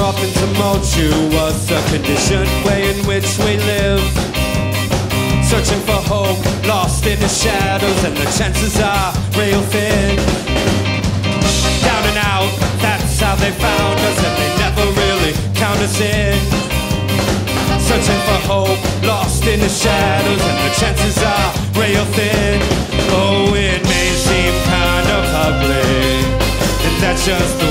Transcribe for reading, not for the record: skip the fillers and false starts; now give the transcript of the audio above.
often tumultuous, the conditioned way in which we live. Searching for hope, lost in the shadows, and the chances are real thin. Down and out, that's how they found us, and they never really count us in. Searching for hope, lost in the shadows, and the chances are real thin. Oh, it may seem kind of ugly, and that's just the